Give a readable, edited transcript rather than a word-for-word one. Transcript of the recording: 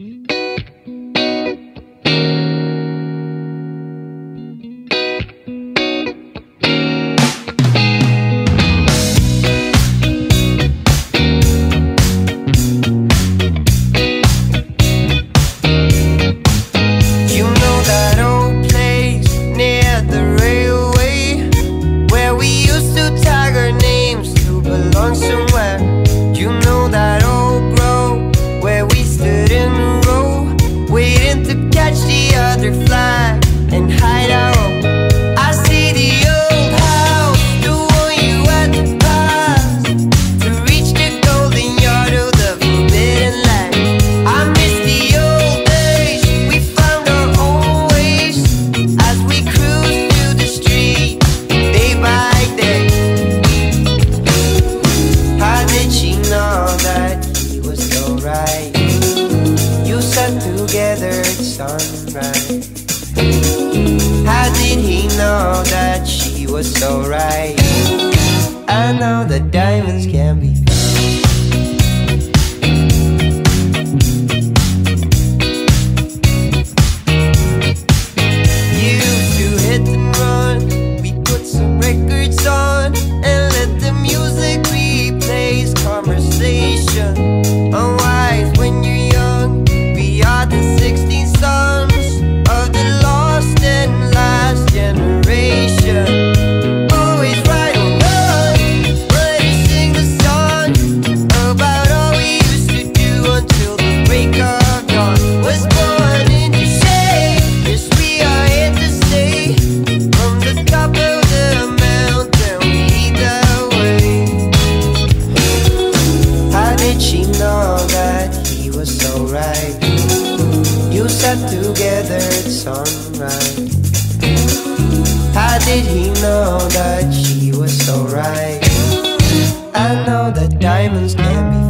Somewhere, you know that old grove where we stood in a row, waiting to catch the other flag and hide our own. I see the old house, the one you had to pass to reach the golden yard of the forbidden land. I miss the old days, we found our own ways as we cruised through the street day by day. How did she know that he was so right? You sat together at sunrise. How did he know that she was so right? I know that diamonds can be found. You used to hit and run, we put some records on and let the music replace conversation. Unwise when you're young, we are the 16 sons of the lost and last generation. Always right on run, ready to sing the song about all we used to do until the break of dawn. Was born in the shade, yes we are here to stay. From the top of the mountain we lead the way. How did she know that he was so right? You sat together at sunrise. How did he know that she was so right? I know that diamonds can be